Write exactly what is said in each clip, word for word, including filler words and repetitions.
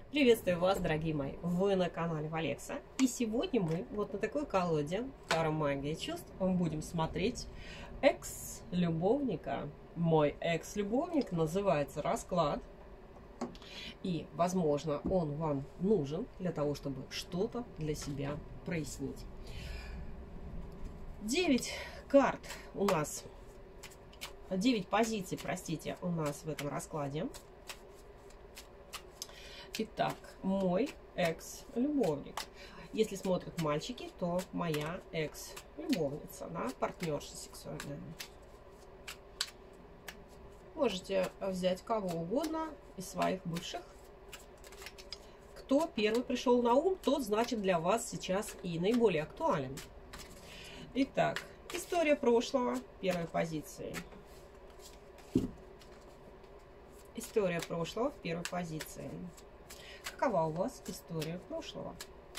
Приветствую вас, дорогие мои! Вы на канале Валекса. И сегодня мы вот на такой колоде Таро Магия чувств будем смотреть экс-любовника. Мой экс-любовник, называется расклад. И, возможно, он вам нужен для того, чтобы что-то для себя прояснить. Девять карт у нас, девять позиций, простите, у нас в этом раскладе. Итак, мой экс-любовник. Если смотрят мальчики, то моя экс-любовница, да, партнерша сексуальная. Можете взять кого угодно из своих бывших. Кто первый пришел на ум, тот, значит, для вас сейчас и наиболее актуален. Итак, история прошлого первой позиции. История прошлого в первой позиции. Какова у вас история прошлого?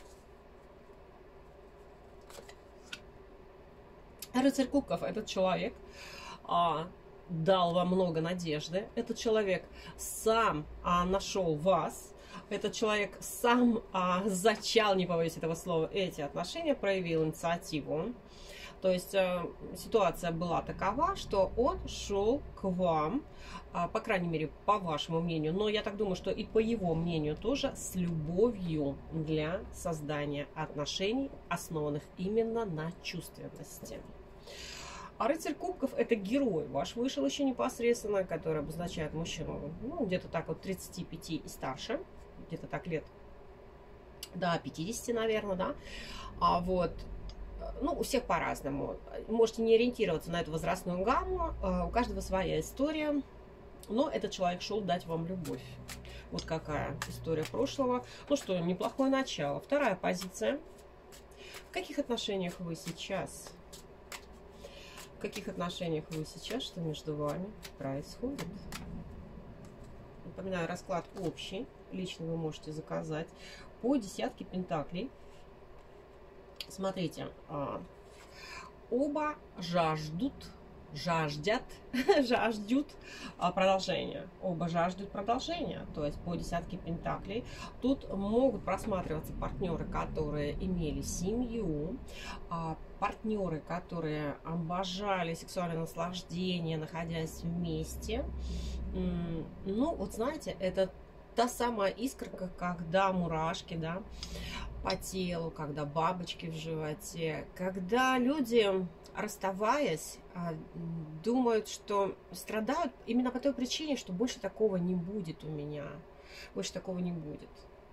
Рыцарь кубков. Этот человек а, дал вам много надежды. Этот человек сам а, нашел вас. Этот человек сам а, зачал, не побоюсь этого слова, эти отношения, проявил инициативу. То есть э, ситуация была такова, что он шел к вам, э, по крайней мере, по вашему мнению, но я так думаю, что и по его мнению тоже, с любовью для создания отношений, основанных именно на чувственности. А рыцарь кубков – это герой ваш вышел еще непосредственно, который обозначает мужчину, ну, где-то так вот тридцати пяти и старше, где-то так лет до пятидесяти, наверное, да, а вот. Ну, у всех по-разному. Можете не ориентироваться на эту возрастную гамму. У каждого своя история. Но этот человек шел дать вам любовь. Вот какая история прошлого. Ну что, неплохое начало. Вторая позиция. В каких отношениях вы сейчас? В каких отношениях вы сейчас? Что между вами происходит? Напоминаю, расклад общий. Лично вы можете заказать по десятке пентаклей. Смотрите, оба жаждут, жаждят, жаждут продолжения. Оба жаждут продолжения, то есть по десятке пентаклей. Тут могут просматриваться партнеры, которые имели семью, партнеры, которые обожали сексуальное наслаждение, находясь вместе. Ну, вот знаете, это та самая искорка, когда мурашки, да, по телу, когда бабочки в животе, когда люди, расставаясь, думают, что страдают именно по той причине, что больше такого не будет у меня, больше такого не будет.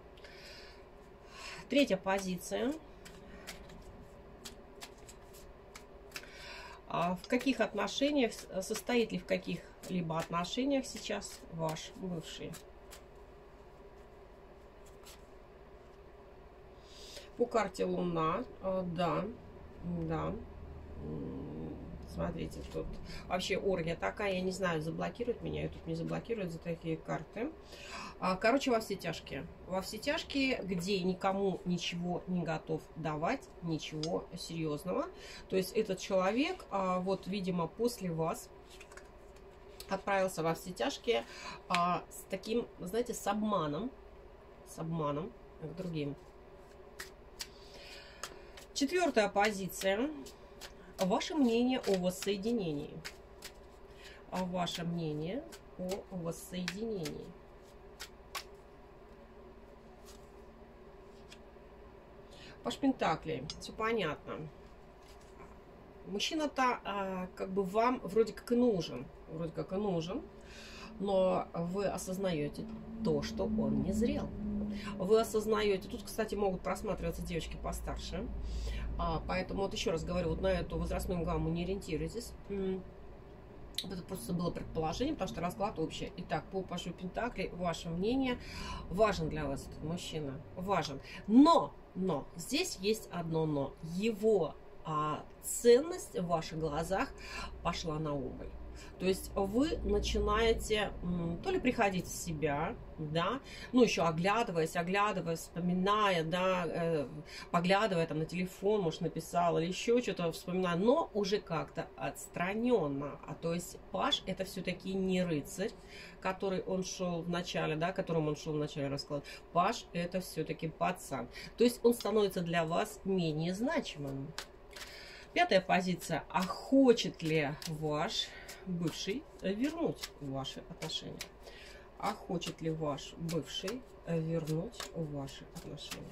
Третья позиция. В каких отношениях, состоит ли в каких-либо отношениях сейчас ваш бывший? По карте Луна, да, да, смотрите, тут вообще оргия такая, я не знаю, заблокирует меня, YouTube не заблокирует за такие карты. Короче, во все тяжкие, во все тяжкие, где никому ничего не готов давать, ничего серьезного. То есть этот человек, вот, видимо, после вас отправился во все тяжкие с таким, знаете, с обманом, с обманом к другим. Четвертая позиция. Ваше мнение о воссоединении. Ваше мнение о воссоединении. Паш Пентаклей. Все понятно. Мужчина-то а, как бы вам вроде как и нужен. Вроде как и нужен. Но вы осознаете то, что он не зрел. Вы осознаете, тут, кстати, могут просматриваться девочки постарше, а, поэтому вот еще раз говорю, вот на эту возрастную гамму не ориентируйтесь. Это просто было предположение, потому что расклад общий. Итак, по Пажу Пентаклей, ваше мнение, важен для вас этот мужчина, важен. Но, но, здесь есть одно но. Его а, ценность в ваших глазах пошла на убыль. То есть вы начинаете м, то ли приходить в себя, да, ну еще оглядываясь, оглядываясь, вспоминая, да, э, поглядывая там на телефон, может, написал или еще что-то, вспоминая, но уже как-то отстраненно. А то есть Паш это все-таки не рыцарь, который он шел в начале, да, которым он шел в начале расклада. Паш это все-таки пацан. То есть он становится для вас менее значимым. Пятая позиция. А хочет ли ваш бывший вернуть ваши отношения? А хочет ли ваш бывший вернуть ваши отношения?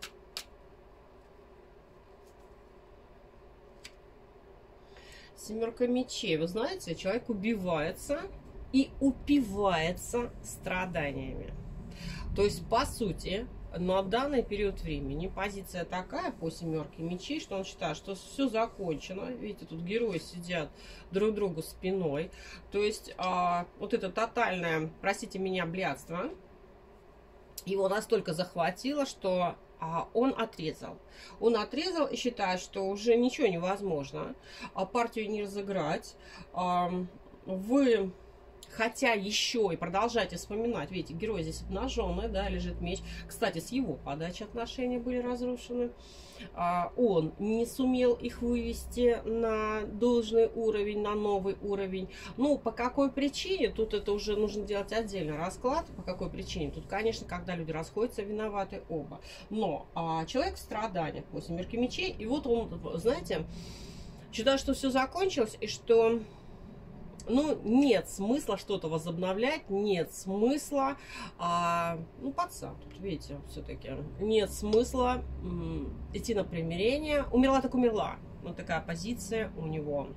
Семерка мечей. Вы знаете, человек убивается и упивается страданиями. То есть, по сути, на данный период времени позиция такая по семерке мечей, что он считает, что все закончено. Видите, тут герои сидят друг другу спиной. То есть, а, вот это тотальное, простите меня, блядство его настолько захватило, что а, он отрезал. Он отрезал и считает, что уже ничего невозможно. А партию не разыграть. А, вы... Хотя еще и продолжайте вспоминать, видите, герой здесь обнаженный, да, лежит меч. Кстати, с его подачи отношения были разрушены. А, он не сумел их вывести на должный уровень, на новый уровень. Ну, по какой причине, тут это уже нужно делать отдельный расклад. По какой причине? Тут, конечно, когда люди расходятся, виноваты оба. Но а, человек в страданиях по семерке мечей, и вот он, знаете, считает, что все закончилось, и что... Ну, нет смысла что-то возобновлять, нет смысла, а, ну, пацан, тут, видите, все-таки, нет смысла м, идти на примирение. Умерла так умерла. Вот такая позиция у него.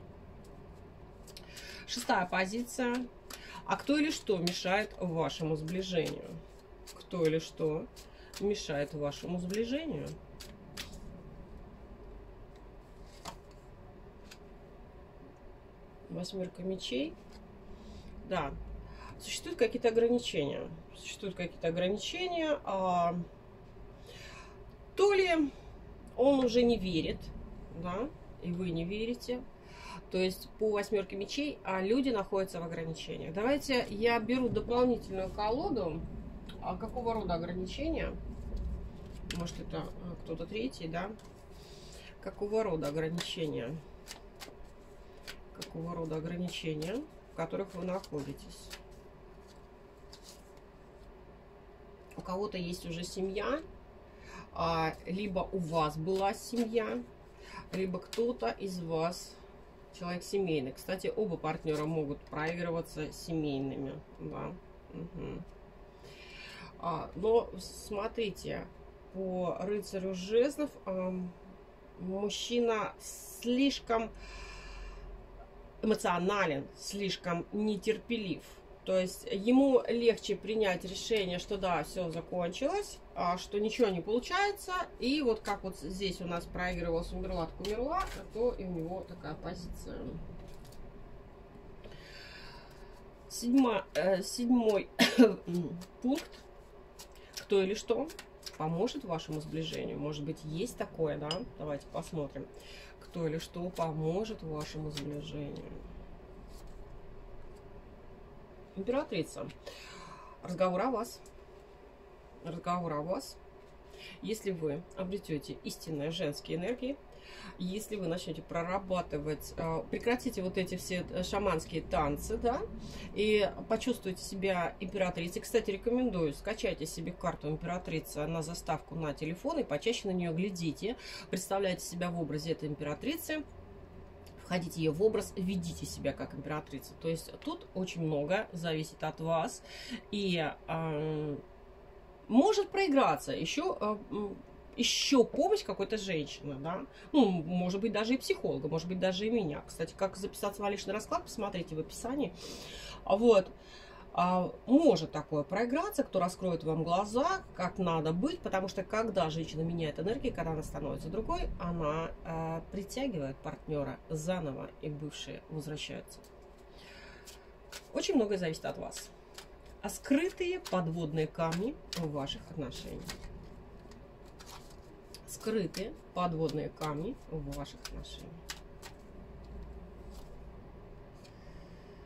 Шестая позиция. А кто или что мешает вашему сближению? Кто или что мешает вашему сближению? Восьмерка мечей. Да, существуют какие-то ограничения. Существуют какие-то ограничения. А, то ли он уже не верит, да, и вы не верите. То есть по восьмерке мечей, а люди находятся в ограничениях. Давайте я беру дополнительную колоду. А какого рода ограничения? Может, это кто-то третий, да? Какого рода ограничения? Какого рода ограничения, в которых вы находитесь? У кого-то есть уже семья, либо у вас была семья, либо кто-то из вас человек семейный. Кстати, оба партнера могут проигрываться семейными. Да. Угу. А, но смотрите, по рыцарю жезлов э, мужчина слишком эмоционален, слишком нетерпелив. То есть ему легче принять решение, что да, все закончилось, а что ничего не получается. И вот как вот здесь у нас проигрывалась, умерла, так умерла, то и у него такая позиция. Седьма, э, седьмой пункт. Кто или что поможет вашему сближению? Может быть, есть такое, да? Давайте посмотрим. Кто или что поможет вашему сближению? Императрица. Разговор о вас. Разговор о вас. Если вы обретете истинные женские энергии, если вы начнете прорабатывать, прекратите вот эти все шаманские танцы, да, и почувствуете себя императрицей. Кстати, рекомендую, скачайте себе карту императрицы на заставку на телефон и почаще на нее глядите. Представляйте себя в образе этой императрицы. Входите ее в образ, ведите себя как императрица. То есть тут очень много зависит от вас. И э, может проиграться еще, э, еще помощь какой-то женщины. Да? Ну, может быть, даже и психолога, может быть, даже и меня. Кстати, как записаться на личный расклад, посмотрите в описании. Вот. А, может такое проиграться, кто раскроет вам глаза, как надо быть, потому что когда женщина меняет энергию, когда она становится другой, она а, притягивает партнера заново, и бывшие возвращаются. Очень многое зависит от вас. А скрытые подводные камни в ваших отношениях. Скрытые подводные камни в ваших отношениях.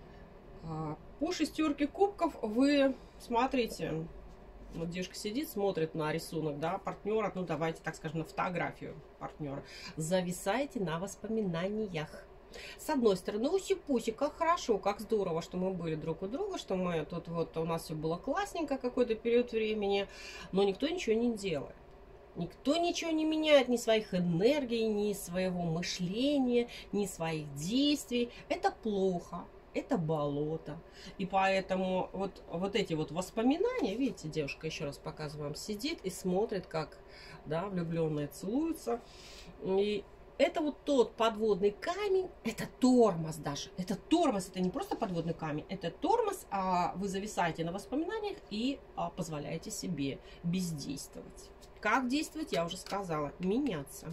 По шестерке кубков вы смотрите, вот девушка сидит, смотрит на рисунок, да, партнера, ну давайте так скажем, на фотографию партнера, зависаете на воспоминаниях. С одной стороны, уси-пуси, как хорошо, как здорово, что мы были друг у друга, что мы тут вот, у нас все было классненько какой-то период времени, но никто ничего не делает. Никто ничего не меняет, ни своих энергий, ни своего мышления, ни своих действий. Это плохо, это болото. И поэтому вот, вот эти вот воспоминания, видите, девушка, еще раз показываю вам, сидит и смотрит, как, да, влюбленные целуются. И это вот тот подводный камень, это тормоз даже. Это тормоз, это не просто подводный камень, это тормоз, а вы зависаете на воспоминаниях и а, позволяете себе бездействовать. Как действовать, я уже сказала, меняться.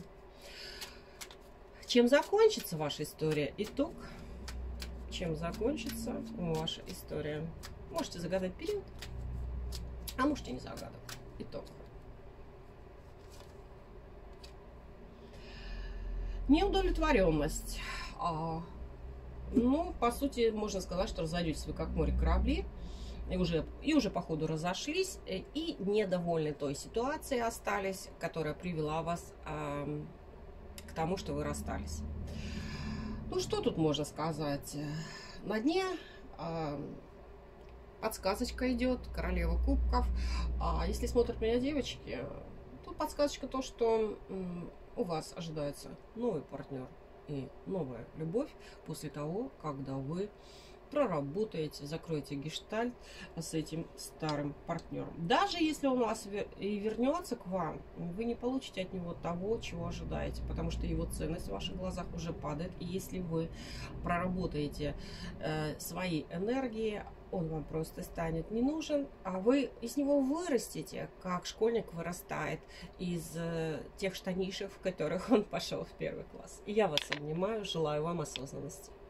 Чем закончится ваша история? Итог. Чем закончится ваша история? Можете загадать период, а можете не загадывать. Итог. Неудовлетворенность. А, ну, по сути, можно сказать, что разойдетесь вы как море корабли. И уже, и уже по ходу разошлись. И недовольны той ситуацией остались, которая привела вас а, к тому, что вы расстались. Ну, что тут можно сказать? На дне а, подсказочка идет. Королева кубков. А если смотрят меня девочки, то подсказочка то, что у вас ожидается новый партнер и новая любовь после того, когда вы проработаете, закроете гештальт с этим старым партнером. Даже если он у вас и вернется к вам, вы не получите от него того, чего ожидаете, потому что его ценность в ваших глазах уже падает. И если вы проработаете э, свои энергии, он вам просто станет не нужен, а вы из него вырастете, как школьник вырастает из э, тех штанишек, в которых он пошел в первый класс. И я вас обнимаю, желаю вам осознанности.